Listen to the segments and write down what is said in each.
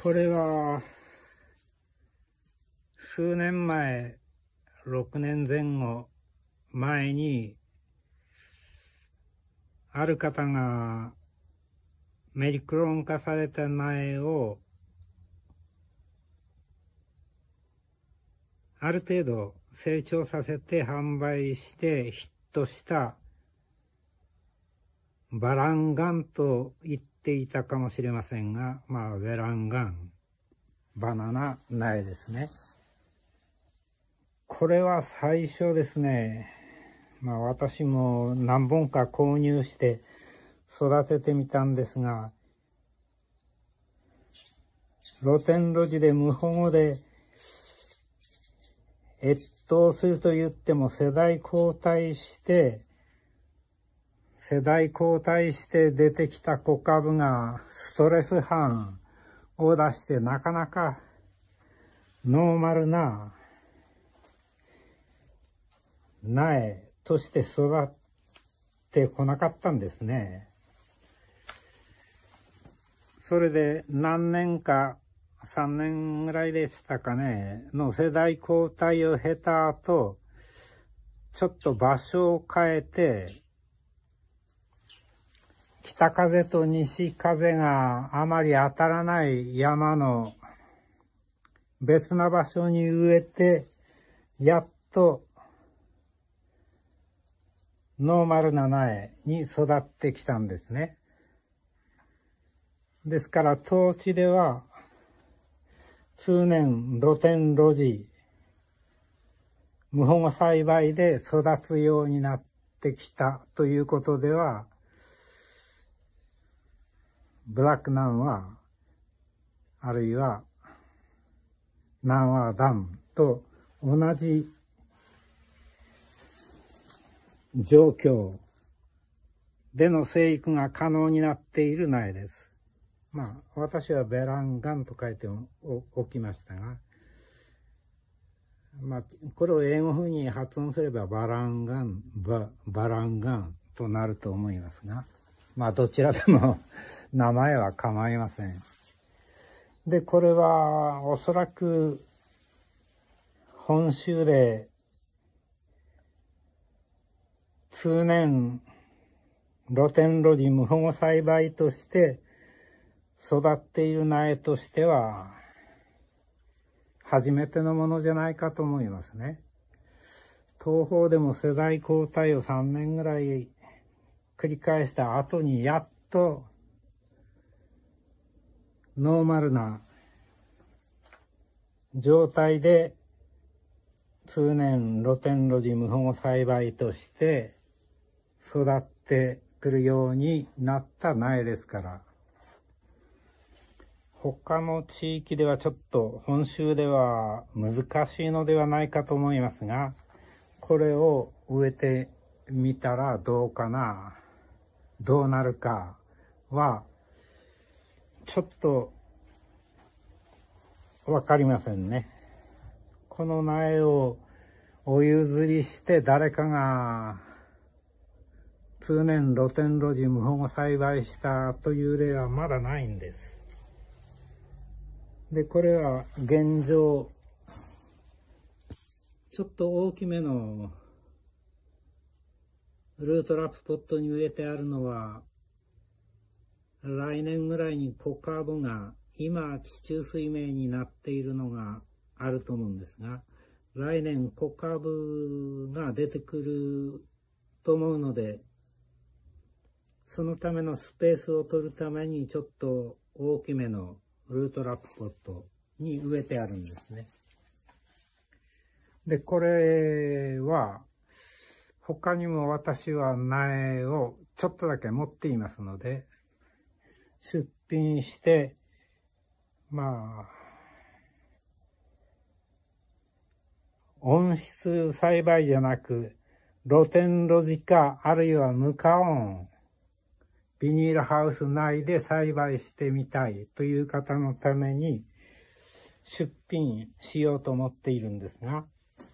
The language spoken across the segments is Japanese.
これは数年前、6年前後前にある方がメリクロン化された苗をある程度成長させて販売してヒットしたバランガンと言っていたかもしれませんが、ベランガン、バナナ苗ですね。これは最初ですね、私も何本か購入して育ててみたんですが、露天露地で無保護で越冬すると言っても世代交代して出てきた子株がストレス反を出してなかなかノーマルな苗として育ってこなかったんですね。それで何年か3年ぐらいでしたかねの世代交代を経た後、ちょっと場所を変えて北風と西風があまり当たらない山の別な場所に植えて、やっとノーマルな苗に育ってきたんですね。ですから当地では通年露天露地無保護栽培で育つようになってきたということでは、ブラックナンワー、あるいはナンワーダムと同じ状況での生育が可能になっている苗です。私はベランガンと書いておきましたが、これを英語風に発音すればバランガンとなると思いますが、どちらでも名前は構いません。で、これはおそらく本州で通年露天露地無保護栽培として育っている苗としては初めてのものじゃないかと思いますね。東方でも世代交代を3年ぐらい繰り返した後にやっとノーマルな状態で通年露天露地無保護栽培として育ってくるようになった苗ですから、他の地域ではちょっと本州では難しいのではないかと思いますが、これを植えてみたらどうなるかはちょっとわかりませんね。この苗をお譲りして誰かが通年露天露地無保護栽培したという例はまだないんです。で、これは現状、ちょっと大きめのルートラップポットに植えてあるのは、来年ぐらいに小株が、今地中水明になっているのがあると思うんですが、来年小株が出てくると思うので、そのためのスペースを取るためにちょっと大きめのルートラップポットに植えてあるんですね。で、これは他にも私は苗をちょっとだけ持っていますので、出品して温室栽培じゃなく露天露地化あるいは無加温ビニールハウス内で栽培してみたいという方のために出品しようと思っているんですが、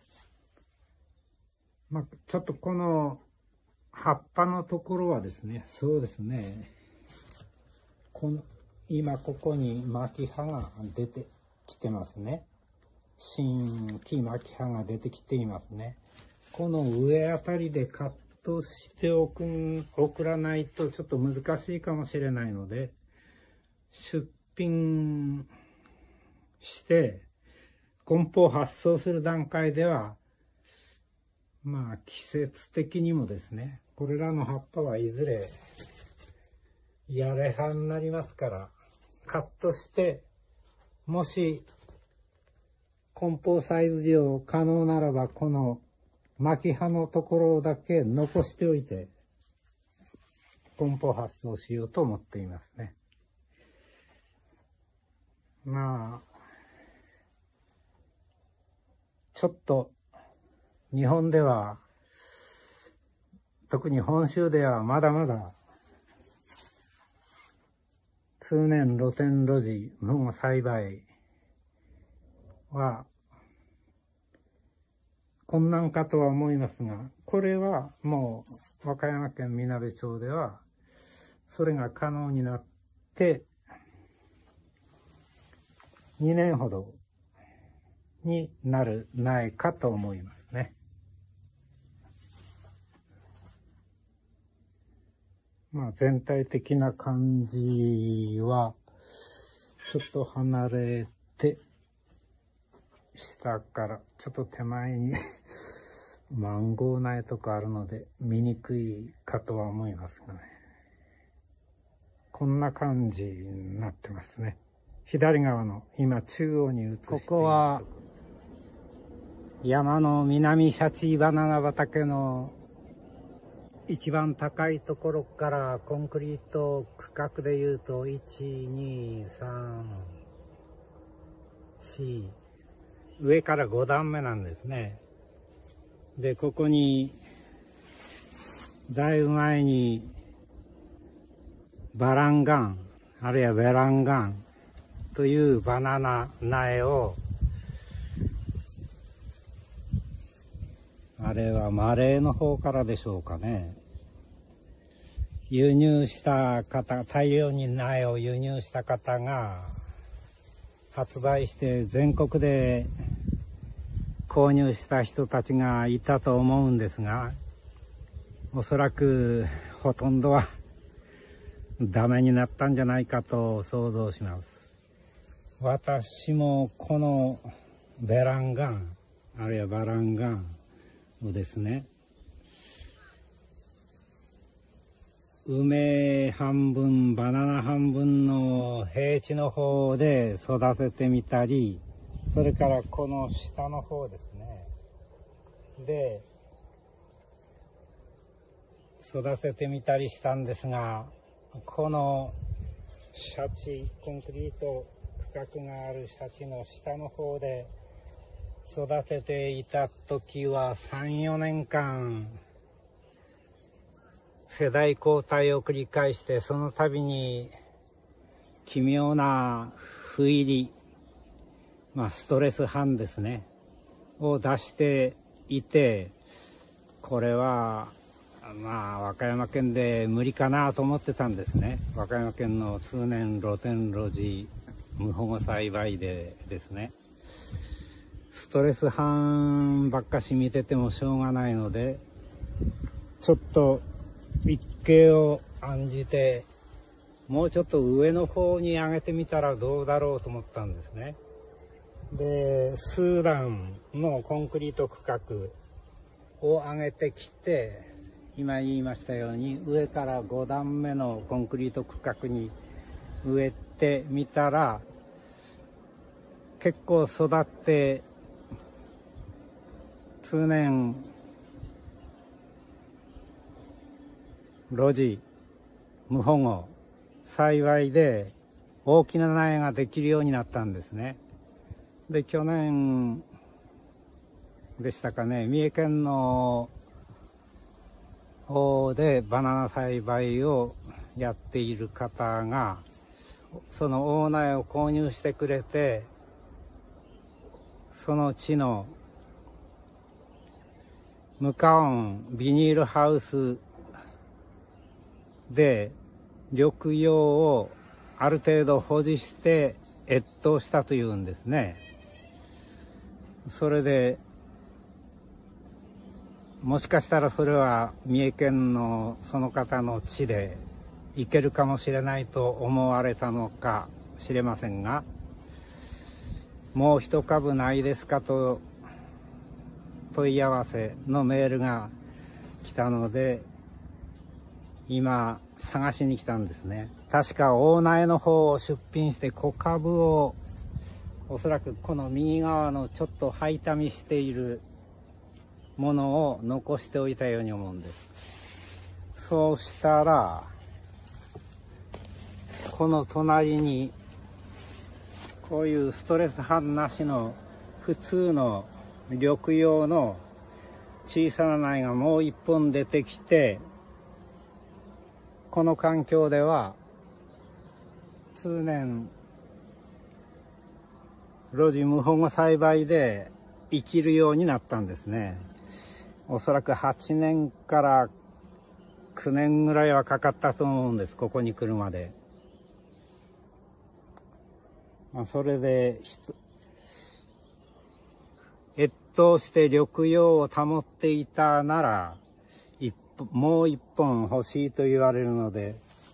ちょっとこの葉っぱのところはですね、そうですね、この今ここに巻き葉が出てきてますね。新規巻き葉が出てきていますね。この上あたりでカットして送らないとちょっと難しいかもしれないので、出品して梱包発送する段階では、まあ季節的にもですね、これらの葉っぱはいずれやれ葉になりますから、カットして、もし梱包サイズ上可能ならば、この巻き葉のところだけ残しておいて、梱包発送しようと思っていますね。まあ、ちょっと日本では、特に本州ではまだまだ通年露天露地無保護栽培は困難かとは思いますが、これはもう和歌山県みなべ町ではそれが可能になって2年ほどになるないかと思いますね。まあ全体的な感じはちょっと離れて下からちょっと手前にマンゴー苗とかあるので見にくいかとは思いますがね。こんな感じになってますね。左側の今中央に映しているここは山の南シャチバナナ畑の一番高いところからコンクリート区画でいうと1、2、3、4上から5段目なんですね。でここにだいぶ前にバランガンあるいはベランガンというバナナ苗をあれはマレーの方からでしょうかね。輸入した方、大量に苗を輸入した方が発売して全国で購入した人たちがいたと思うんですが、おそらくほとんどはダメになったんじゃないかと想像します。私もこのベランガン、あるいはバランガンをですね、梅半分、バナナ半分の平地の方で育ててみたり、それからこの下の方ですね。で、育ててみたりしたんですが、このシャチ、コンクリート区画があるシャチの下の方で育てていた時は3、4年間、世代交代を繰り返して、その度に奇妙な不入り、ストレス反ですね、を出していて、これは和歌山県で無理かなと思ってたんですね。和歌山県の通年露天露地無保護栽培でですね、ストレス反ばっかし見ててもしょうがないので、ちょっと一計を案じて、もうちょっと上の方に上げてみたらどうだろうと思ったんですね。で、数段のコンクリート区画を上げてきて、今言いましたように上から5段目のコンクリート区画に植えてみたら、結構育って通年露地無保護栽培で大きな苗ができるようになったんですね。で、去年でしたかね、三重県の方でバナナ栽培をやっている方がその大苗を購入してくれて、その地の無加温ビニールハウスで緑葉をある程度保持して越冬したというんですね。それでもしかしたらそれは三重県のその方の地で行けるかもしれないと思われたのかしれませんが、もう一株ないですかと問い合わせのメールが来たので、今探しに来たんですね。確か大苗の方を出品して小株をおそらくこの右側のちょっと灰民しているものを残しておいたように思うんです。そうしたらこの隣にこういうストレス反なしの普通の緑葉の小さな苗がもう一本出てきて、この環境では通年露地無保護栽培で生きるようになったんですね。おそらく8年から9年ぐらいはかかったと思うんです、ここに来るまで。それで越冬して緑葉を保っていたならもう一本欲しいと言われるので、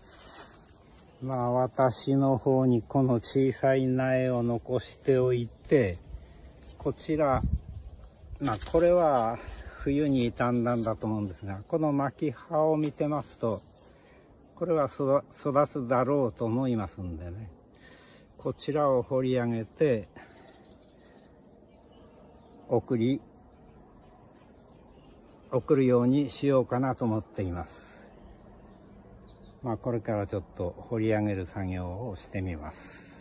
私の方にこの小さい苗を残しておいて、こちらこれは冬に傷んだんだと思うんですが、この巻き葉を見てますとこれは育つだろうと思いますんでね、こちらを掘り上げて送るようにしようかなと思っています。これからちょっと掘り上げる作業をしてみます。